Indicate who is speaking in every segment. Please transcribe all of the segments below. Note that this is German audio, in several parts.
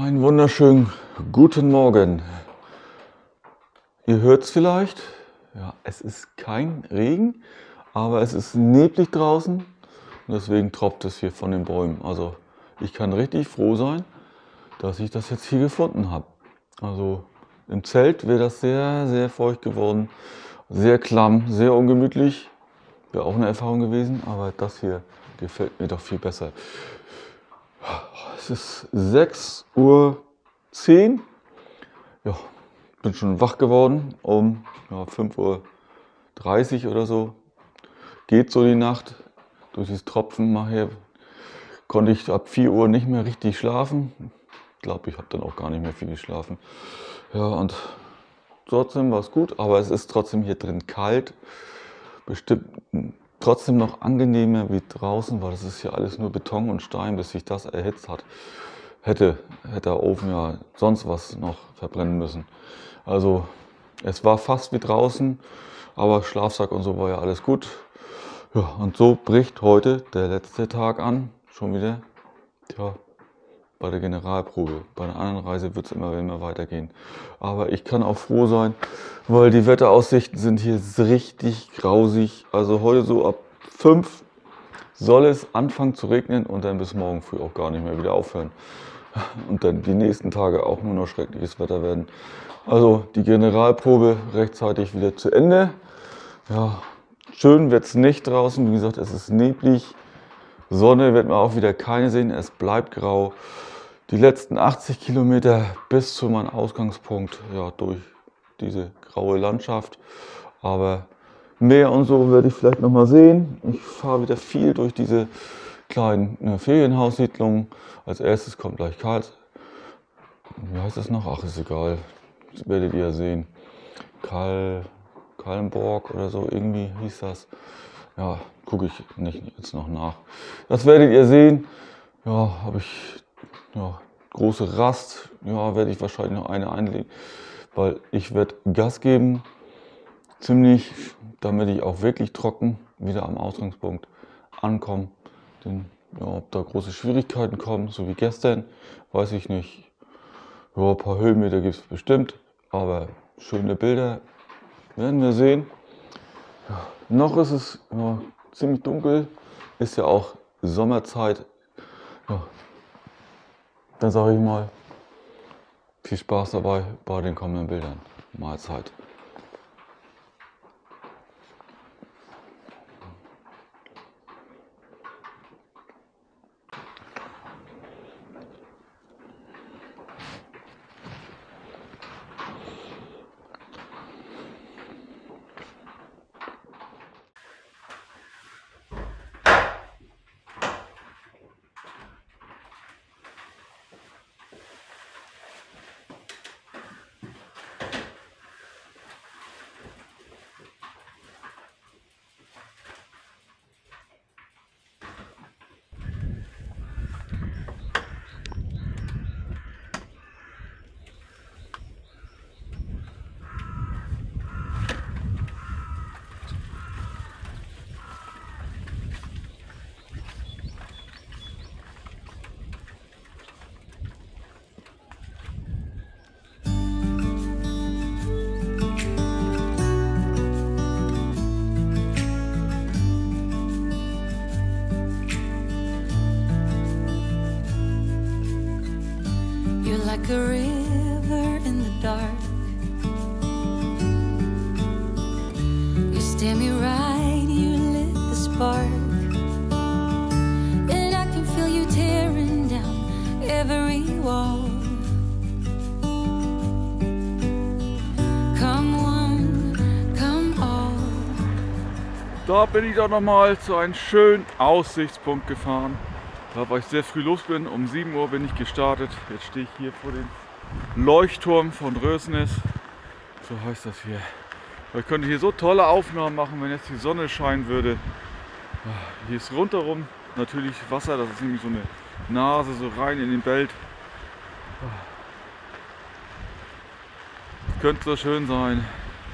Speaker 1: Einen wunderschönen guten Morgen. Ihr hört es vielleicht, ja, es ist kein Regen, aber es ist neblig draußen und deswegen tropft es hier von den Bäumen. Also ich kann richtig froh sein, dass ich das jetzt hier gefunden habe. Also im Zelt wäre das sehr, sehr feucht geworden, sehr klamm, sehr ungemütlich. Wäre auch eine Erfahrung gewesen, aber das hier gefällt mir doch viel besser. Es ist 6:10 Uhr. Ja, bin schon wach geworden um 5:30 Uhr oder so. Geht so die Nacht. Durch dieses Tropfen nachher konnte ich ab 4 Uhr nicht mehr richtig schlafen. Ich glaube, ich habe dann auch gar nicht mehr viel geschlafen. Ja, und trotzdem war es gut, aber es ist trotzdem hier drin kalt. Bestimmt trotzdem noch angenehmer wie draußen, weil das ist hier alles nur Beton und Stein, bis sich das erhitzt hat. Hätte der Ofen ja sonst was noch verbrennen müssen. Also es war fast wie draußen, aber Schlafsack und so war ja alles gut. Ja, und so bricht heute der letzte Tag an, schon wieder, ja, bei der Generalprobe. Bei einer anderen Reise wird es immer weitergehen. Aber ich kann auch froh sein, weil die Wetteraussichten sind hier richtig grausig. Also heute so ab 5 soll es anfangen zu regnen und dann bis morgen früh auch gar nicht mehr wieder aufhören. Und dann die nächsten Tage auch nur noch schreckliches Wetter werden. Also die Generalprobe rechtzeitig wieder zu Ende. Ja, schön wird es nicht draußen. Wie gesagt, es ist neblig. Sonne wird man auch wieder keine sehen. Es bleibt grau. Die letzten 80 Kilometer bis zu meinem Ausgangspunkt, ja, durch diese graue Landschaft. Aber Meer und so werde ich vielleicht noch mal sehen. Ich fahre wieder viel durch diese kleinen Ferienhaussiedlungen. Als erstes kommt gleich wie heißt das noch? Ach, ist egal. Das werdet ihr sehen. Kallenborg oder so, irgendwie hieß das. Ja, gucke ich nicht jetzt noch nach. Das werdet ihr sehen. Ja, habe ich große Rast. Ja, werde ich wahrscheinlich noch eine einlegen, weil ich werde Gas geben. Ziemlich, damit ich auch wirklich trocken wieder am Ausgangspunkt ankomme. Denn ja, ob da große Schwierigkeiten kommen, so wie gestern, weiß ich nicht. Ja, ein paar Höhenmeter gibt es bestimmt, aber schöne Bilder werden wir sehen. Ja, noch ist es ziemlich dunkel, ist ja auch Sommerzeit. Ja, dann sage ich mal, viel Spaß dabei bei den kommenden Bildern. Mahlzeit.
Speaker 2: Like a river in the dark, you stare me right, you lit the spark, and I can feel you tearing down every wall. Come one, come all.
Speaker 1: Da bin ich doch noch mal zu einem schönen Aussichtspunkt gefahren. Da, weil ich sehr früh los bin, um 7 Uhr bin ich gestartet. Jetzt stehe ich hier vor dem Leuchtturm von Rösnäs. So heißt das hier. Ich könnte hier so tolle Aufnahmen machen, wenn jetzt die Sonne scheinen würde. Hier ist rundherum natürlich Wasser, das ist nämlich so eine Nase so rein in den Belt. Könnte so schön sein.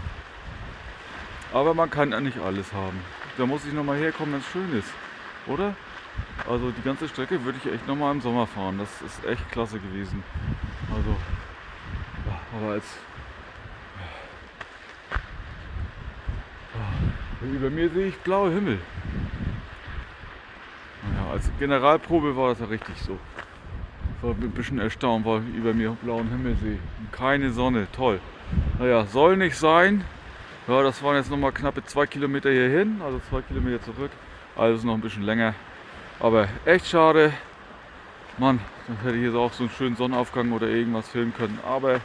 Speaker 1: Aber man kann ja nicht alles haben. Da muss ich nochmal herkommen, wenn es schön ist, oder? Also die ganze Strecke würde ich echt nochmal im Sommer fahren. Das ist echt klasse gewesen. Also, ja, aber als über mir sehe ich blaue Himmel. Naja, als Generalprobe war das ja richtig so. Ich war ein bisschen erstaunt, weil ich über mir blauen Himmel sehe. Und keine Sonne, toll. Naja, soll nicht sein. Ja, das waren jetzt nochmal knappe 2 Kilometer hierhin, also 2 Kilometer zurück. Also noch ein bisschen länger. Aber echt schade. Mann, dann hätte ich jetzt auch so einen schönen Sonnenaufgang oder irgendwas filmen können. Aber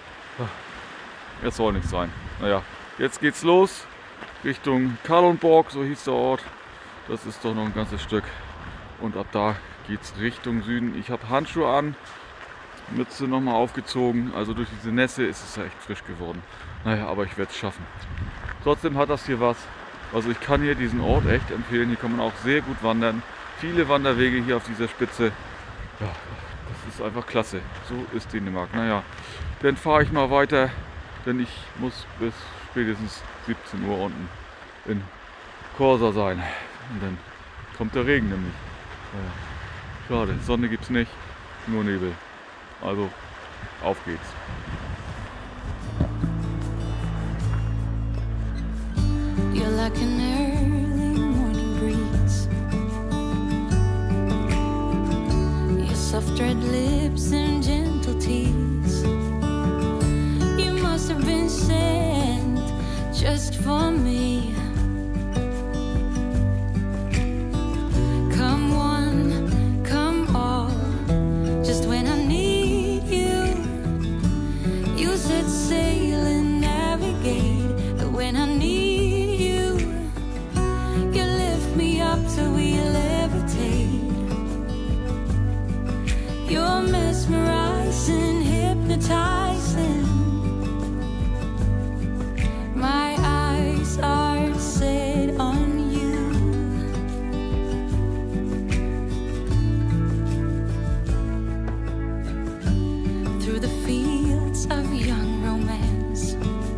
Speaker 1: es soll nicht sein. Naja, jetzt geht's los Richtung Kalundborg, so hieß der Ort. Das ist doch noch ein ganzes Stück. Und ab da geht's Richtung Süden. Ich habe Handschuhe an, Mütze nochmal aufgezogen. Also durch diese Nässe ist es ja echt frisch geworden. Naja, aber ich werde es schaffen. Trotzdem hat das hier was. Also ich kann hier diesen Ort echt empfehlen. Hier kann man auch sehr gut wandern. Viele Wanderwege hier auf dieser Spitze. Ja, das ist einfach klasse. So ist Dänemark. Naja, dann fahre ich mal weiter, denn ich muss bis spätestens 17 Uhr unten in Korsa sein. Und dann kommt der Regen nämlich. Naja, schade, Sonne gibt es nicht, nur Nebel. Also, auf geht's.
Speaker 2: You're like an early morning breeze. Your soft red lips and gentle tease. You must have been sent just for me. Come one, come all, just when I need you. You set sail and navigate, but when I need you, you lift me up till we levitate. You're mesmerizing, hypnotizing. My eyes are set on you. Through the fields of young romance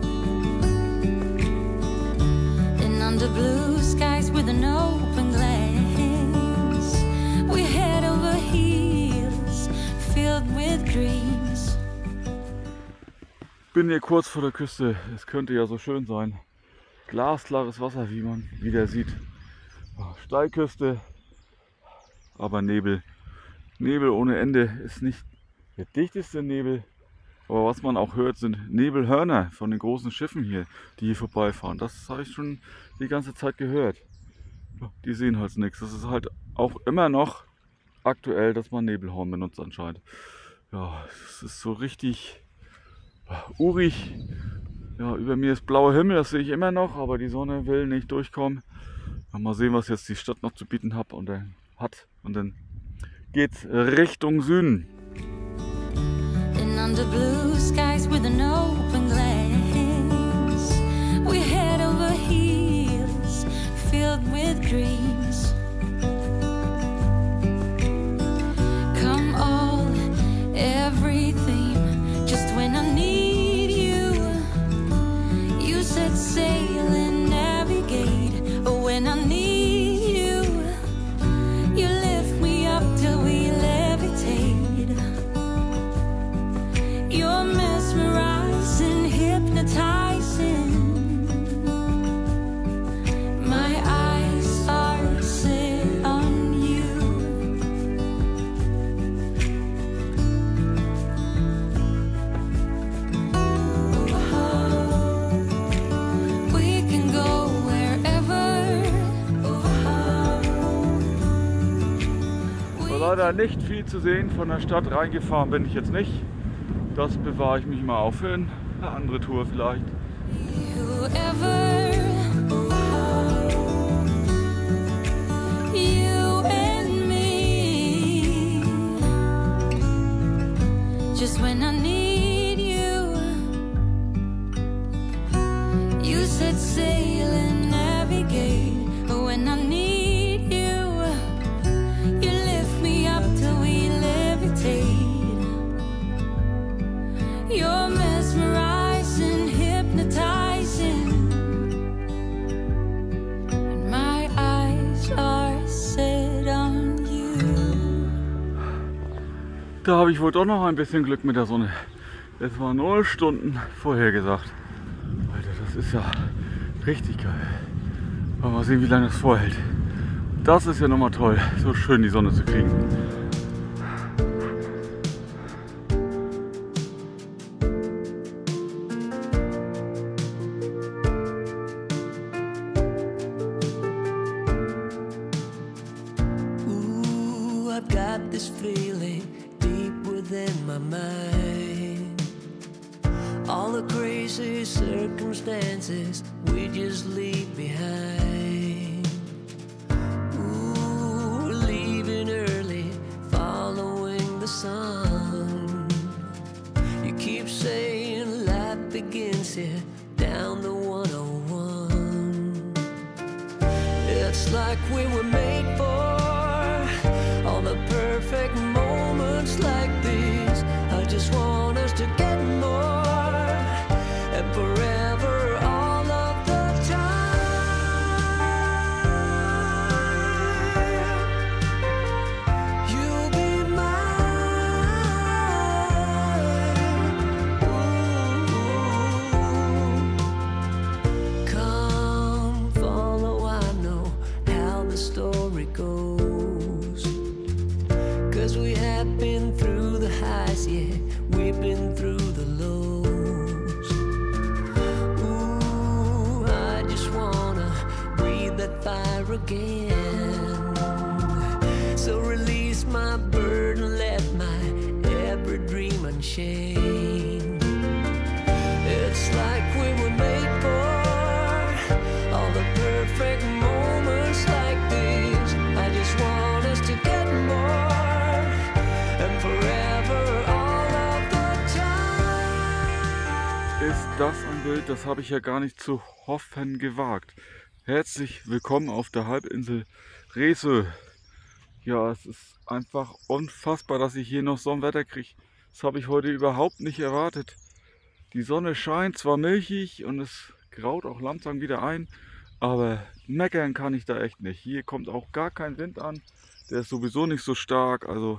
Speaker 2: and under blue skies with an open glance, we head over heels filled with dreams.
Speaker 1: Bin hier kurz vor der Küste. Es könnte ja so schön sein. Glasklares Wasser, wie man wieder sieht. Steilküste, aber Nebel. Nebel ohne Ende ist nicht der dichteste Nebel. Aber was man auch hört, sind Nebelhörner von den großen Schiffen hier, die hier vorbeifahren. Das habe ich schon die ganze Zeit gehört. Die sehen halt nichts. Das ist halt auch immer noch aktuell, dass man Nebelhorn benutzt anscheinend. Ja, es ist so richtig urig. Ja, über mir ist blauer Himmel, das sehe ich immer noch, aber die Sonne will nicht durchkommen. Mal sehen, was jetzt die Stadt noch zu bieten hat und dann geht's Richtung Süden.
Speaker 2: And under blue skies with an open glance, we head over heels filled with dreams. Come all, everything, just when I need you. You set sail and navigate, but when I need you, you lift me up till we levitate. You're mesmerizing, hypnotizing. My eyes are set on you. We can go wherever.
Speaker 1: War leider nicht viel zu sehen. Von der Stadt reingefahren bin ich jetzt nicht. Das bewahre ich mich mal auf für eine andere Tour vielleicht.
Speaker 2: Whoever, you and me, just when I need you, you set sail and navigate, but when I need you, you lift me up till we levitate. You're mesmerizing, hypnotizing, and my eyes are set on you.
Speaker 1: Da habe ich wohl doch noch ein bisschen Glück mit der Sonne. Es war 0 Stunden vorhergesagt. Alter, das ist ja richtig geil. Mal sehen, wie lange das vorhält. Das ist ja nochmal toll, so schön die Sonne zu kriegen.
Speaker 3: Ooh, I've got this feeling deep within my mind. All the crazy circumstances we just leave behind. Ooh, leaving early, following the sun. You keep saying life begins here, down the 101. It's like we were made for all the perfect moments like these. I just want us to get more and forever all of the time. You'll be mine. Ooh. Come follow, I know how the story goes. 'Cause we have been through the highs, yeah, we've been through the lows. Ooh, I just wanna breathe that fire again. So release my burden, let my every dream unchain. It's like we were made for all the perfect moments like these. I just want us to get more and forever all of the time.
Speaker 1: Ist das ein Bild, das habe ich ja gar nicht zu hoffen gewagt. Herzlich willkommen auf der Halbinsel Rehsö. Ja, es ist einfach unfassbar, dass ich hier noch so ein Wetter kriege. Das habe ich heute überhaupt nicht erwartet. Die Sonne scheint, zwar milchig und es graut auch langsam wieder ein, aber meckern kann ich da echt nicht. Hier kommt auch gar kein Wind an. Der ist sowieso nicht so stark. Also,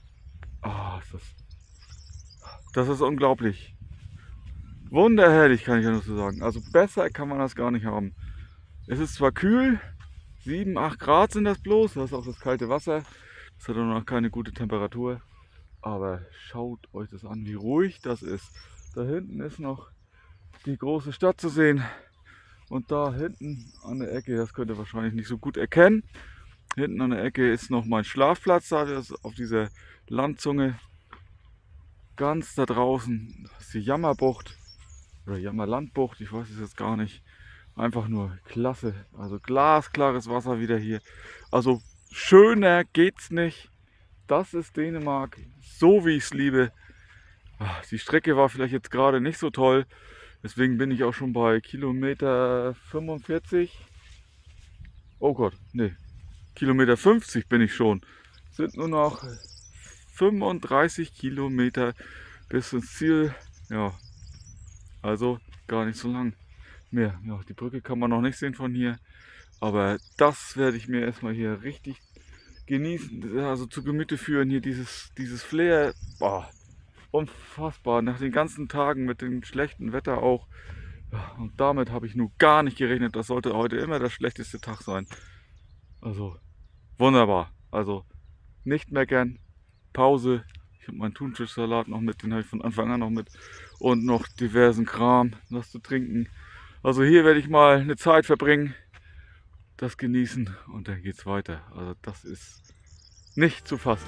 Speaker 1: das ist unglaublich. Wunderherrlich, kann ich ja nur so sagen. Also besser kann man das gar nicht haben. Es ist zwar kühl, 7, 8 Grad sind das bloß. Das ist auch das kalte Wasser. Das hat auch noch keine gute Temperatur. Aber schaut euch das an, wie ruhig das ist. Da hinten ist noch die große Stadt zu sehen. Und da hinten an der Ecke, das könnt ihr wahrscheinlich nicht so gut erkennen. Hinten an der Ecke ist noch mein Schlafplatz. Da ist auf dieser Landzunge. Ganz da draußen ist die Jammerbucht. Oder Jammerlandbucht, ich weiß es jetzt gar nicht. Einfach nur klasse. Also glasklares Wasser wieder hier. Also schöner geht's nicht. Das ist Dänemark, so wie ich es liebe. Die Strecke war vielleicht jetzt gerade nicht so toll. Deswegen bin ich auch schon bei Kilometer 45. Oh Gott, nee. Kilometer 50 bin ich schon. Es sind nur noch 35 Kilometer bis ins Ziel. Ja, also gar nicht so lang mehr. Ja, die Brücke kann man noch nicht sehen von hier. Aber das werde ich mir erstmal hier richtig genießen, also zu Gemüte führen. Hier dieses Flair, boah, unfassbar. Nach den ganzen Tagen mit dem schlechten Wetter auch. Ja, und damit habe ich nun gar nicht gerechnet. Das sollte heute immer der schlechteste Tag sein. Also wunderbar. Also nicht meckern. Pause. Ich habe meinen Thunfischsalat noch mit, den habe ich von Anfang an noch mit. Und noch diversen Kram, was zu trinken. Also hier werde ich mal eine Zeit verbringen, das genießen und dann geht's weiter. Also das ist nicht zu fassen.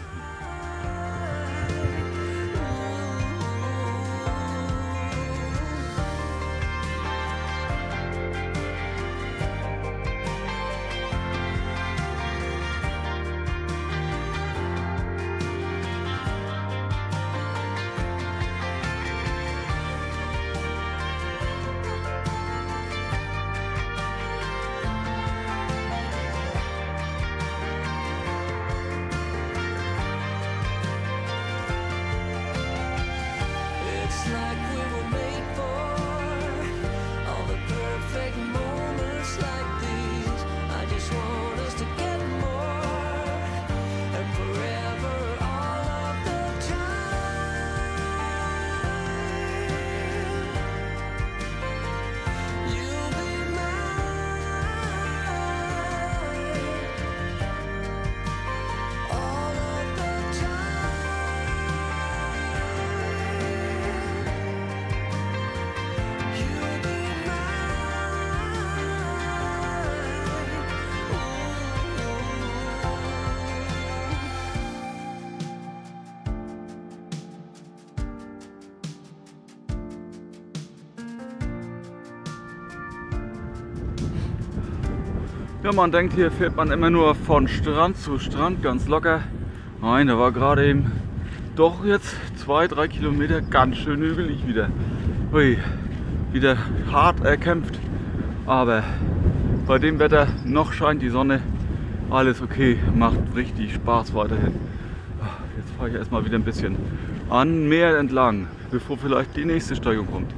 Speaker 1: Ja, man denkt, hier fährt man immer nur von Strand zu Strand ganz locker. Nein, da war gerade eben doch jetzt 2-3 Kilometer ganz schön hügelig wieder. Hui, wieder hart erkämpft. Aber bei dem Wetter noch scheint die Sonne. Alles okay, macht richtig Spaß weiterhin. Jetzt fahre ich erstmal wieder ein bisschen an Meer entlang, bevor vielleicht die nächste Steigung kommt.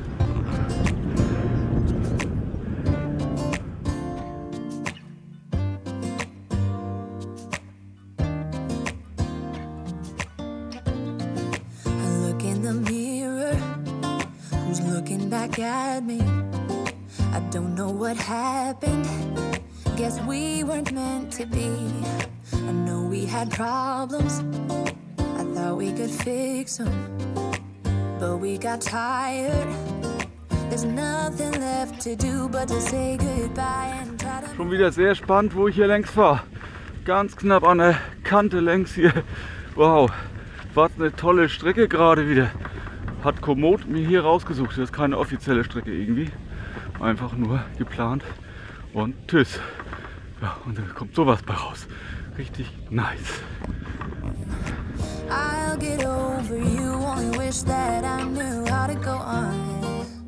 Speaker 2: I look in the mirror, who's looking back at me? I don't know what happened, guess we weren't meant to be. I know we had problems, I thought we could fix them, but we got tired. There's nothing left to do but to say goodbye and try to...
Speaker 1: Schon wieder sehr spannend, wo ich hier längs fahre. Ganz knapp an der Kante längs hier. Wow, was eine tolle Strecke gerade wieder. Hat Komoot mir hier rausgesucht. Das ist keine offizielle Strecke irgendwie. Einfach nur geplant. Und tschüss. Ja, und dann kommt sowas bei raus. Richtig nice.
Speaker 2: I'll get over you, only wish that I knew how to go on.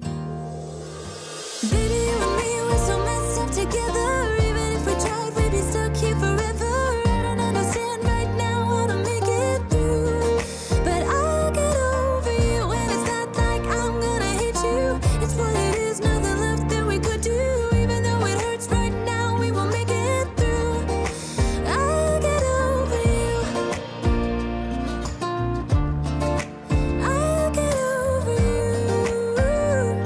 Speaker 2: Baby, you and me, we're so messed up together. Even if we tried, we'd be stuck here forever. I don't understand right now how to make it through, but I'll get over you, and it's not like I'm gonna hate you. It's what it is, nothing left that we could do. Even though it hurts right now, we will make it through. I'll get over you. I'll get over you.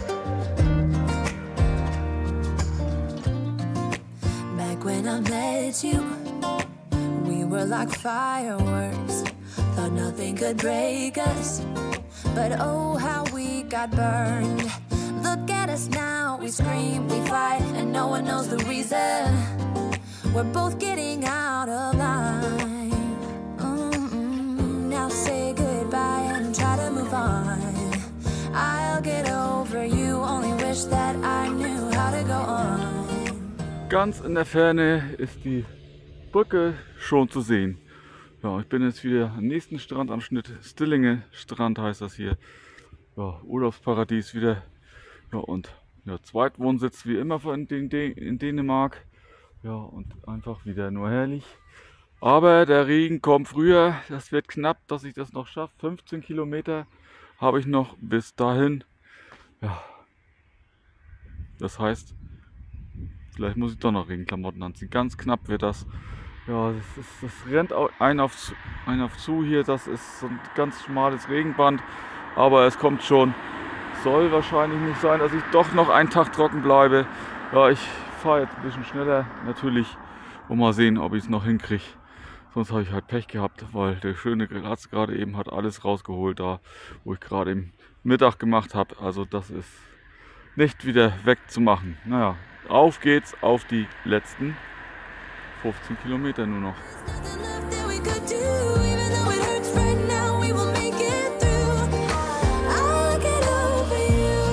Speaker 2: Back when I met you, we were like fireworks. Thought nothing could break us, but oh how we got burned. Look at us now, we scream, we fight, and no one knows the reason. We're both getting out of line. Now say goodbye and try to move on. I'll get over you, only wish that I knew how to go on.
Speaker 1: Ganz in der Ferne ist die Brücke schon zu sehen. Ja, ich bin jetzt wieder am nächsten Strandanschnitt. Stillinge Strand heißt das hier. Ja, Urlaubsparadies wieder. Ja, und ja, Zweitwohnsitz wie immer in Dänemark. Ja, und einfach wieder nur herrlich. Aber der Regen kommt früher. Das wird knapp, dass ich das noch schaffe. 15 Kilometer habe ich noch bis dahin. Ja, das heißt, vielleicht muss ich doch noch Regenklamotten anziehen. Ganz knapp wird das. Ja, das rennt ein auf zu hier. Das ist so ein ganz schmales Regenband. Aber es kommt schon. Soll wahrscheinlich nicht sein, dass ich doch noch einen Tag trocken bleibe. Ja, ich fahre jetzt ein bisschen schneller natürlich. Und mal sehen, ob ich es noch hinkriege. Sonst habe ich halt Pech gehabt, weil der schöne Glatz gerade eben hat alles rausgeholt, da wo ich gerade im Mittag gemacht habe. Also das ist nicht wieder wegzumachen. Naja, auf geht's auf die letzten 15 Kilometer nur noch.
Speaker 2: Nothing left that we could do, even though it hurts right now, we will make it through. I'll get over you.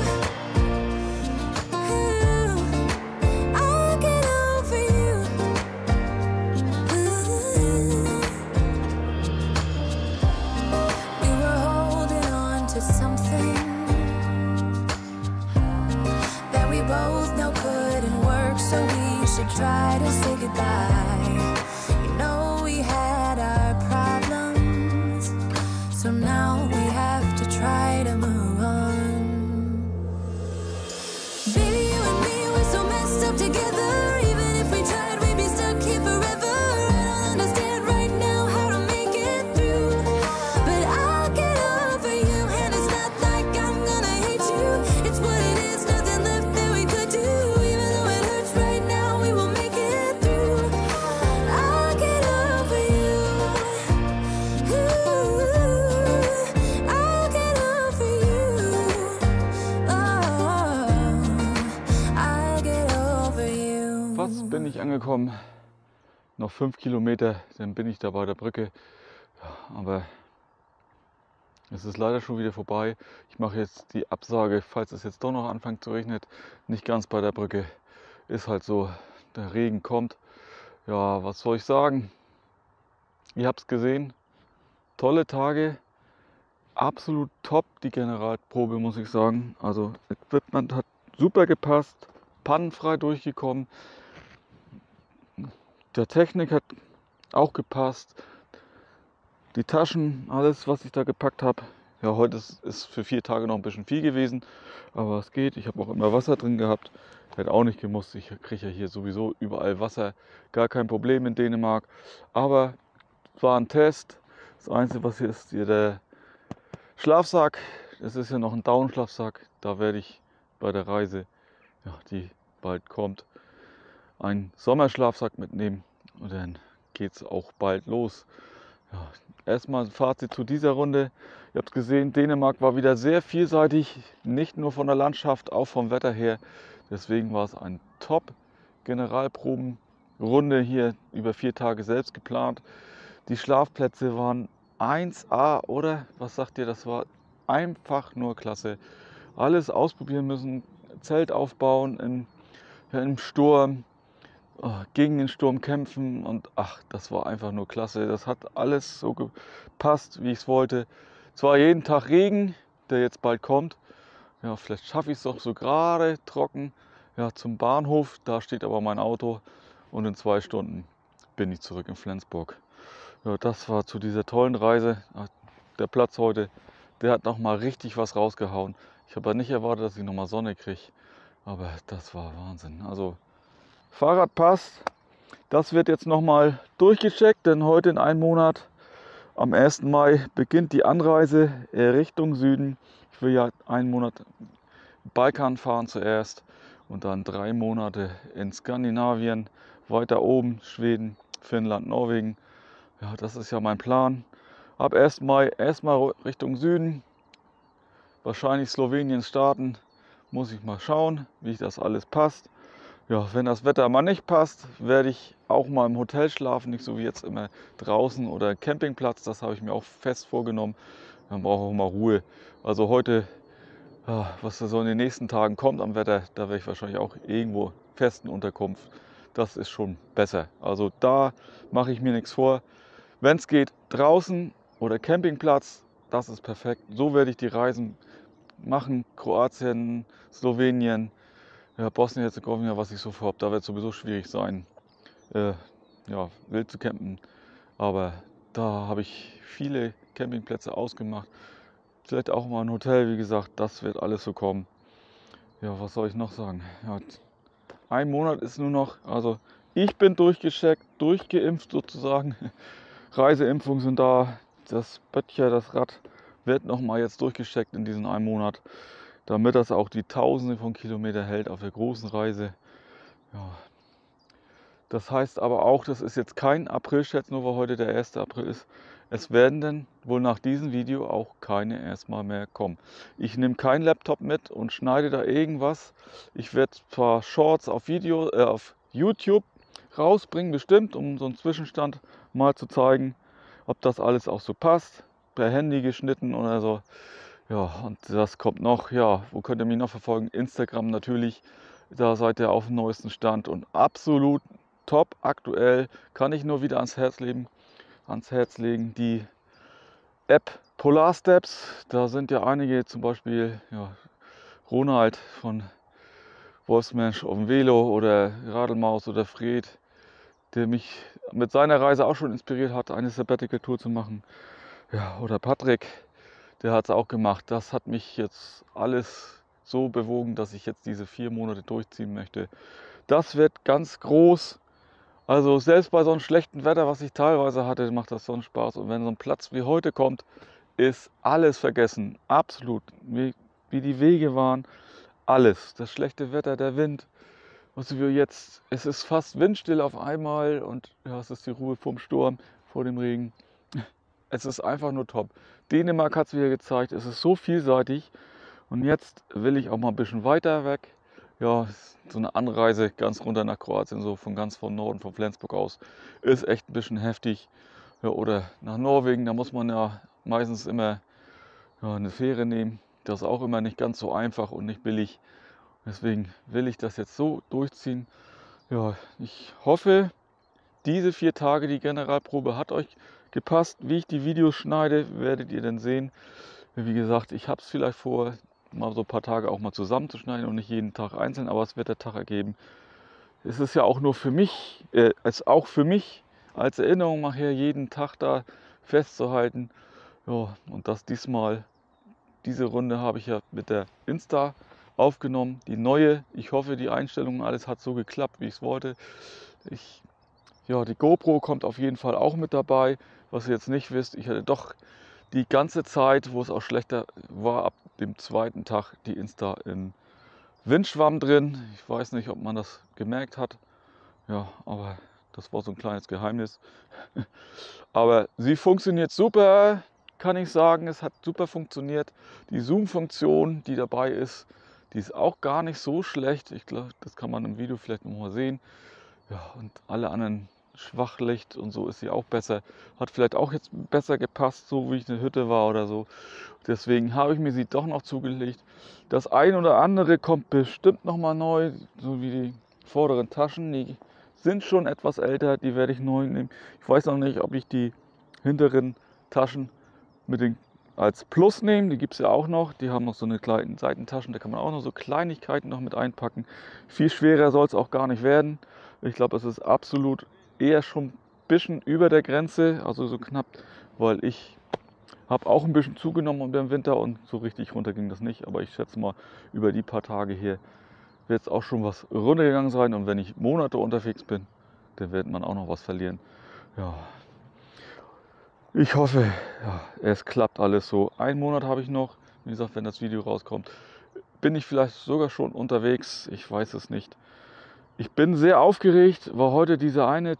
Speaker 2: I'll get over you. We were holding on to something that we both know couldn't work, so we should try to say goodbye. You know we had our problems, so now we have to try to move on. Baby, you and me, we're so messed up together. Even if we tried, we'd be stuck here forever. I don't understand right now how to make it through, but I'll get over you, and it's not like I'm gonna hate you. It's what it is, nothing left that we could do. Even though it hurts right now, we will make it through. I'll get over you. I'll get over you. Oh, I'll get over you.
Speaker 1: Fast bin ich angekommen. Noch 5 Kilometer, dann bin ich da bei der Brücke. Ja, aber es ist leider schon wieder vorbei. Ich mache jetzt die Absage, falls es jetzt doch noch anfängt zu regnen. Nicht ganz bei der Brücke. Ist halt so. der Regen kommt. Ja, was soll ich sagen? Ihr habt es gesehen, tolle Tage, absolut top die Generalprobe, muss ich sagen. Also Equipment hat super gepasst, pannenfrei durchgekommen. Der Technik hat auch gepasst. Die Taschen, alles was ich da gepackt habe. Ja, heute ist für 4 Tage noch ein bisschen viel gewesen, aber es geht. Ich habe auch immer Wasser drin gehabt. Hätte auch nicht gemusst. Ich kriege ja hier sowieso überall Wasser. Gar kein Problem in Dänemark. Aber es war ein Test. Das Einzige, was hier ist, hier der Schlafsack. Es ist ja noch ein Down-Schlafsack. Da werde ich bei der Reise, ja, die bald kommt, einen Sommerschlafsack mitnehmen. Und dann geht es auch bald los. Ja, erstmal ein Fazit zu dieser Runde. Ihr habt gesehen, Dänemark war wieder sehr vielseitig, nicht nur von der Landschaft, auch vom Wetter her. Deswegen war es eine Top-Generalprobenrunde hier über 4 Tage selbst geplant. Die Schlafplätze waren 1A, oder? Was sagt ihr? Das war einfach nur klasse. Alles ausprobieren müssen, Zelt aufbauen im Sturm. Gegen den Sturm kämpfen und ach, das war einfach nur klasse. Das hat alles so gepasst, wie ich es wollte. Zwar jeden Tag Regen, der jetzt bald kommt. Ja, vielleicht schaffe ich es doch so gerade trocken. Ja, zum Bahnhof, da steht aber mein Auto und in 2 Stunden bin ich zurück in Flensburg. Ja, das war zu dieser tollen Reise. Ach, der Platz heute, der hat noch mal richtig was rausgehauen. Ich habe ja nicht erwartet, dass ich noch mal Sonne kriege, aber das war Wahnsinn. Also Fahrrad passt. Das wird jetzt nochmal durchgecheckt, denn heute in einem Monat, am 1. Mai, beginnt die Anreise Richtung Süden. Ich will ja einen Monat Balkan fahren zuerst und dann 3 Monate in Skandinavien, weiter oben, Schweden, Finnland, Norwegen. Ja, das ist ja mein Plan. Ab 1. Mai erstmal Richtung Süden, wahrscheinlich Slowenien starten. Muss ich mal schauen, wie das alles passt. Ja, wenn das Wetter mal nicht passt, werde ich auch mal im Hotel schlafen, nicht so wie jetzt immer draußen oder Campingplatz. Das habe ich mir auch fest vorgenommen. Man braucht auch mal Ruhe. Also heute, ja, was da so in den nächsten Tagen kommt am Wetter, da werde ich wahrscheinlich auch irgendwo festen Unterkunft. Das ist schon besser. Also da mache ich mir nichts vor. Wenn es geht, draußen oder Campingplatz, das ist perfekt. So werde ich die Reisen machen. Kroatien, Slowenien. Ja, Bosnien-Herzegowina, was ich so vorhabe, da wird es sowieso schwierig sein, ja, wild zu campen. Aber da habe ich viele Campingplätze ausgemacht. Vielleicht auch mal ein Hotel, wie gesagt, das wird alles so kommen. Ja, was soll ich noch sagen? Ja, ein Monat ist nur noch, also ich bin durchgecheckt, durchgeimpft sozusagen. Reiseimpfungen sind da, das Böttcher, das Rad wird nochmal jetzt durchgecheckt in diesem einen Monat, damit das auch die Tausende von Kilometern hält auf der großen Reise. Ja. Das heißt aber auch, das ist jetzt kein Aprilscherz, nur weil heute der 1. April ist. Es werden dann wohl nach diesem Video auch keine erstmal mehr kommen. Ich nehme keinen Laptop mit und schneide da irgendwas. Ich werde zwar Shorts auf YouTube rausbringen, bestimmt, um so einen Zwischenstand mal zu zeigen, ob das alles auch so passt. Per Handy geschnitten oder so. Ja, und das kommt noch. Ja, wo könnt ihr mich noch verfolgen? Instagram natürlich. Da seid ihr auf dem neuesten Stand und absolut top aktuell. Kann ich nur wieder ans Herz legen. Die App Polar Steps. Da sind ja einige, zum Beispiel ja, Ronald von Wolfsmensch auf dem Velo oder Radelmaus oder Fred, der mich mit seiner Reise auch schon inspiriert hat, eine Sabbatical-Tour zu machen. Ja, oder Patrick, der hat es auch gemacht. Das hat mich jetzt alles so bewogen, dass ich jetzt diese 4 Monate durchziehen möchte. Das wird ganz groß. Also selbst bei so einem schlechten Wetter, was ich teilweise hatte, macht das so einen Spaß. Und wenn so ein Platz wie heute kommt, ist alles vergessen. Absolut. Wie die Wege waren, alles. Das schlechte Wetter, der Wind. Also wie jetzt, es ist fast windstill auf einmal und ja, es ist die Ruhe vorm Sturm, vor dem Regen. Es ist einfach nur top. Dänemark hat es wieder gezeigt, es ist so vielseitig. Und jetzt will ich auch mal ein bisschen weiter weg. Ja, so eine Anreise ganz runter nach Kroatien, so von ganz von Norden, von Flensburg aus, ist echt ein bisschen heftig. Ja, oder nach Norwegen, da muss man ja meistens immer eine Fähre nehmen. Das ist auch immer nicht ganz so einfach und nicht billig. Deswegen will ich das jetzt so durchziehen. Ja, ich hoffe, diese 4 Tage, die Generalprobe hat euch gepasst. Wie ich die Videos schneide, werdet ihr dann sehen. Wie gesagt, ich habe es vielleicht vor, mal so ein paar Tage auch mal zusammenzuschneiden und nicht jeden Tag einzeln, aber es wird der Tag ergeben. Es ist ja auch nur für mich, als Erinnerung nachher jeden Tag da festzuhalten. Ja, und das diesmal, diese Runde habe ich ja mit der Insta aufgenommen, die neue. Ich hoffe, die Einstellungen, alles hat so geklappt, wie ich es wollte. Ja, die GoPro kommt auf jeden Fall auch mit dabei. Was ihr jetzt nicht wisst, ich hatte doch die ganze Zeit, wo es auch schlechter war, ab dem 2. Tag die Insta im Windschwamm drin. Ich weiß nicht, ob man das gemerkt hat. Ja, aber das war so ein kleines Geheimnis. Aber sie funktioniert super, kann ich sagen. Es hat super funktioniert. Die Zoom-Funktion, die dabei ist, die ist auch gar nicht so schlecht. Ich glaube, das kann man im Video vielleicht noch mal sehen. Ja, und alle anderen Schwachlicht und so ist sie auch besser. Hat vielleicht auch jetzt besser gepasst, so wie ich in der Hütte war oder so. Deswegen habe ich mir sie doch noch zugelegt. Das ein oder andere kommt bestimmt noch mal neu, so wie die vorderen Taschen. Die sind schon etwas älter, die werde ich neu nehmen. Ich weiß noch nicht, ob ich die hinteren Taschen als Plus nehme. Die gibt es ja auch noch. Die haben noch so eine kleine Seitentaschen, da kann man auch noch so Kleinigkeiten noch mit einpacken. Viel schwerer soll es auch gar nicht werden. Ich glaube, es ist absolut eher schon ein bisschen über der Grenze, also so knapp, weil ich habe auch ein bisschen zugenommen im Winter und so richtig runter ging das nicht. Aber ich schätze mal, über die paar Tage hier wird es auch schon was runtergegangen sein. Und wenn ich Monate unterwegs bin, dann wird man auch noch was verlieren. Ja, ich hoffe, ja, es klappt alles so. Einen Monat habe ich noch. Wie gesagt, wenn das Video rauskommt, bin ich vielleicht sogar schon unterwegs. Ich weiß es nicht. Ich bin sehr aufgeregt, weil heute dieser eine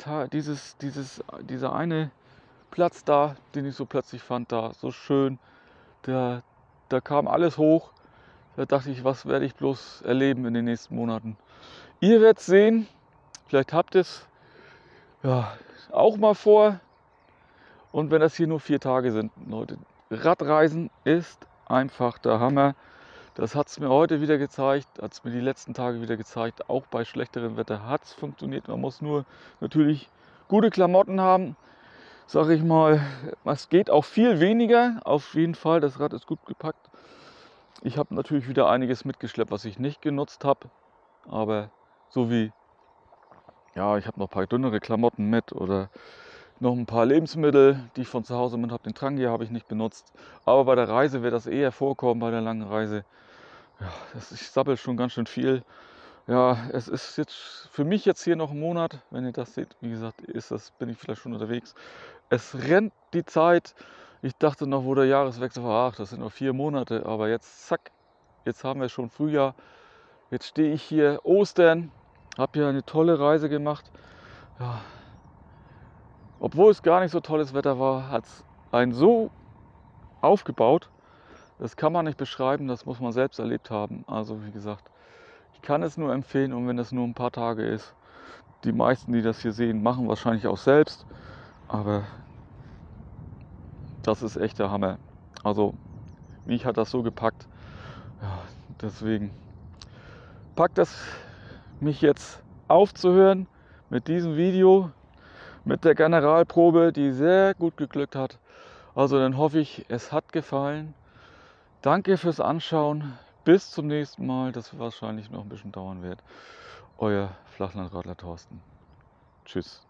Speaker 1: Platz da, den ich so plötzlich fand, da so schön, da kam alles hoch. Da dachte ich, was werde ich bloß erleben in den nächsten Monaten. Ihr werdet sehen, vielleicht habt ihr es ja, auch mal vor. Und wenn das hier nur 4 Tage sind, Leute, Radreisen ist einfach der Hammer. Das hat es mir heute wieder gezeigt, hat es mir die letzten Tage wieder gezeigt. Auch bei schlechterem Wetter hat es funktioniert. Man muss nur natürlich gute Klamotten haben, sage ich mal. Es geht auch viel weniger, auf jeden Fall. Das Rad ist gut gepackt. Ich habe natürlich wieder einiges mitgeschleppt, was ich nicht genutzt habe. Aber so wie, ja, ich habe noch ein paar dünnere Klamotten mit oder noch ein paar Lebensmittel, die ich von zu Hause mit habe. Den Trank hier habe ich nicht benutzt. Aber bei der Reise wird das eher vorkommen, bei der langen Reise. Ja, ich sabbel schon ganz schön viel. Ja, es ist jetzt für mich jetzt hier noch ein Monat. Wenn ihr das seht, wie gesagt, bin ich vielleicht schon unterwegs. Es rennt die Zeit. Ich dachte noch, wo der Jahreswechsel war, ach, das sind noch 4 Monate. Aber jetzt, zack, jetzt haben wir schon Frühjahr. Jetzt stehe ich hier, Ostern, habe hier eine tolle Reise gemacht. Ja, obwohl es gar nicht so tolles Wetter war, hat es einen so aufgebaut. Das kann man nicht beschreiben, das muss man selbst erlebt haben. Also wie gesagt, ich kann es nur empfehlen und wenn es nur ein paar Tage ist. Die meisten, die das hier sehen, machen wahrscheinlich auch selbst. Aber das ist echt der Hammer. Also mich hat das so gepackt. Ja, deswegen packt es mich jetzt aufzuhören mit diesem Video, mit der Generalprobe, die sehr gut geglückt hat. Also dann hoffe ich, es hat gefallen. Danke fürs Anschauen. Bis zum nächsten Mal, das wahrscheinlich noch ein bisschen dauern wird. Euer Flachlandradler Thorsten. Tschüss.